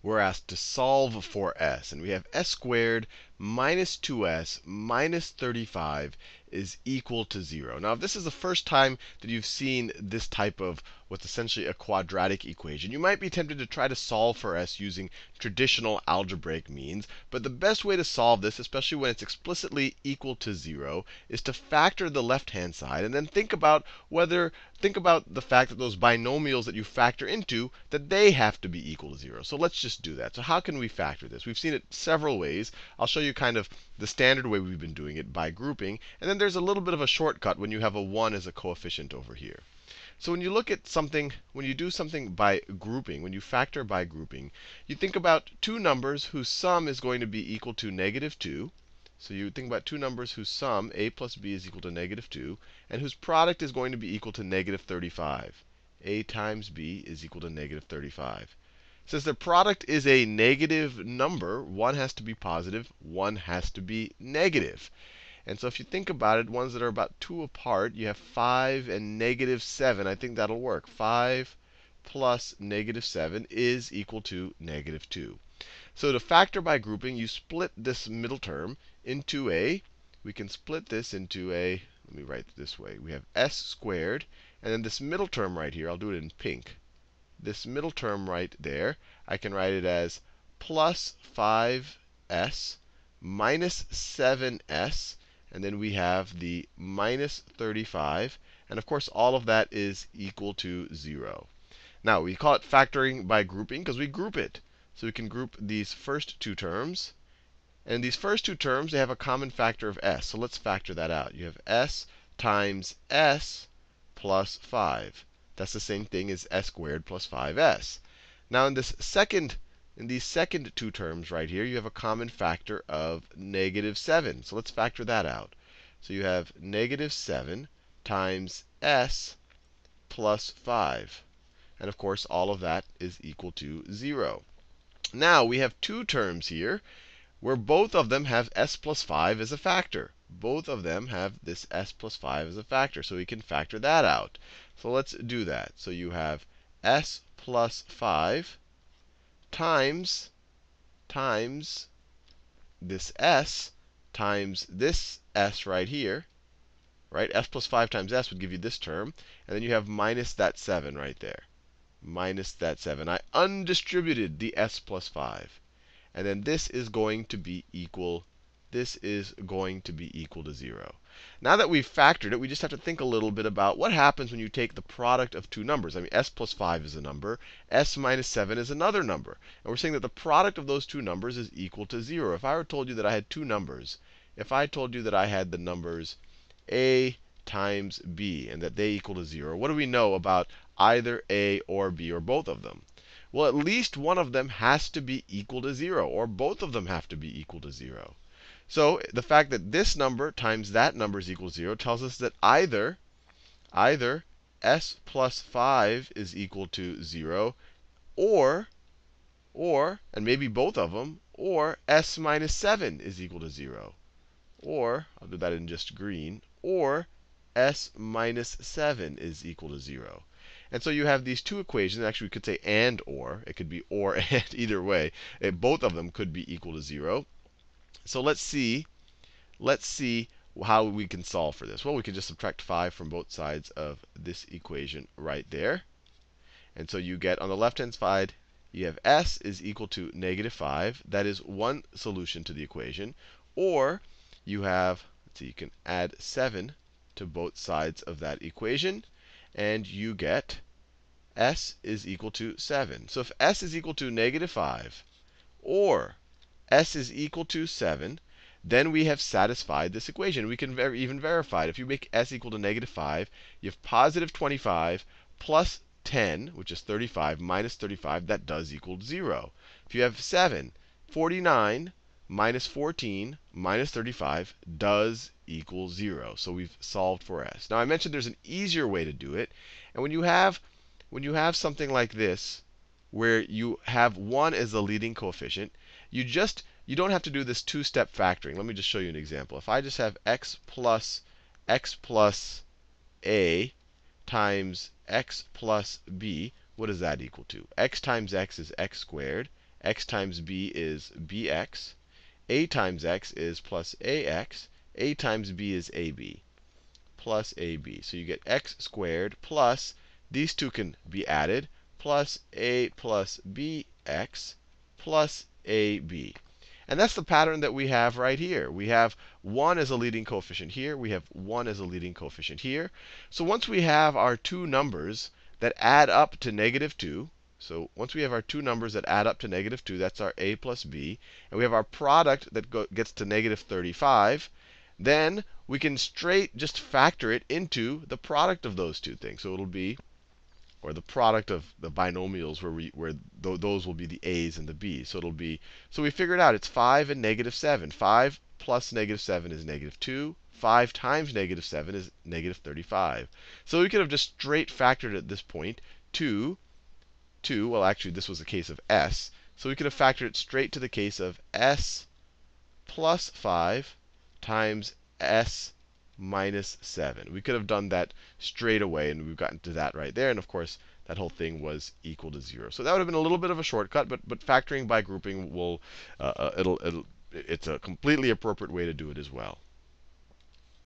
we're asked to solve for s. And we have s squared minus 2s minus 35 is equal to 0. Now, if this is the first time that you've seen this type of what's essentially a quadratic equation, you might be tempted to try to solve for s using traditional algebraic means. But the best way to solve this, especially when it's explicitly equal to 0, is to factor the left-hand side and then think about the fact that those binomials that you factor into, that they have to be equal to 0. So let's just do that. So how can we factor this? We've seen it several ways. I'll show you kind of the standard way we've been doing it by grouping. And then there's a little bit of a shortcut when you have a 1 as a coefficient over here. So when you look at something, when you do something by grouping, when you factor by grouping, you think about two numbers whose sum is going to be equal to -2. So you think about two numbers whose sum, a plus b, is equal to -2, and whose product is going to be equal to -35. A times b is equal to -35. Since the product is a negative number, one has to be positive, one has to be negative. And so if you think about it, ones that are about 2 apart, you have 5 and -7. I think that'll work. 5 plus -7 is equal to -2. So to factor by grouping, you split this middle term into we can split this into let me write it this way. We have s squared, and then this middle term right here, I'll do it in pink. This middle term right there, I can write it as plus 5s minus 7s. And then we have the minus 35. And of course, all of that is equal to 0. Now, we call it factoring by grouping because we group it. So we can group these first two terms. And these first two terms, they have a common factor of s. So let's factor that out. You have s times s plus 5. That's the same thing as s squared plus 5s. Now, in these second two terms right here, you have a common factor of -7. So let's factor that out. So you have -7 times s plus 5. And of course, all of that is equal to 0. Now, we have two terms here where both of them have s plus 5 as a factor. Both of them have this s plus 5 as a factor. So we can factor that out. So let's do that. So you have s plus 5 times this s times this s right here. Right? S plus 5 times s would give you this term. And then you have minus that 7 right there. Minus that 7. I undistributed the s plus 5. And then this is going to be equal to 0. Now that we've factored it, we just have to think a little bit about what happens when you take the product of two numbers. I mean, s plus 5 is a number. S minus 7 is another number. And we're saying that the product of those two numbers is equal to 0. If I were told you that I had two numbers, if I told you that I had the numbers a times b and that they equal to 0, what do we know about either a or b or both of them? Well, at least one of them has to be equal to 0, or both of them have to be equal to 0. So the fact that this number times that number is equal to 0 tells us that either s plus 5 is equal to 0, or, and maybe both of them, or s minus 7 is equal to 0. Or, I'll do that in just green, or s minus 7 is equal to 0. And so you have these two equations. Actually, we could say and or. It could be or and either way. Both of them could be equal to 0. So let's see how we can solve for this. Well, we can just subtract 5 from both sides of this equation right there. And so you get, on the left-hand side, you have s is equal to -5. That is one solution to the equation. Or you have, let's see, you can add 7 to both sides of that equation. And you get s is equal to 7. So if s is equal to -5 or s is equal to 7, then we have satisfied this equation. We can even verify it. If you make s equal to -5, you have positive 25 plus 10, which is 35, minus 35. That does equal 0. If you have 7, 49 minus 14 minus 35 does equal 0. So we've solved for s. Now I mentioned there's an easier way to do it. And when you have something like this, where you have 1 as the leading coefficient, you don't have to do this two-step factoring. Let me just show you an example. If I just have x plus a times x plus b, what does that equal to? X times x is x squared. x times b is bx. A times x is plus ax. A times b is ab, plus ab. So you get x squared plus, these two can be added, plus a plus bx plus ab. And that's the pattern that we have right here. We have 1 as a leading coefficient here. We have 1 as a leading coefficient here. So once we have our two numbers that add up to -2, so once we have our two numbers that add up to -2, that's our a plus b, and we have our product that gets to -35, then we can straight just factor it into the product of those two things. So it'll be, or the product of the binomials where those will be the a's and the b's. So it'll be, so we figured out it's 5 and -7. 5 plus -7 is -2. 5 times -7 is -35. So we could have just straight factored at this point 2, well, actually, this was the case of s. So we could have factored it straight to the case of s plus 5 times s minus 7. We could have done that straight away, and we've gotten to that right there. And of course, that whole thing was equal to 0. So that would have been a little bit of a shortcut, but factoring by grouping will it's a completely appropriate way to do it as well.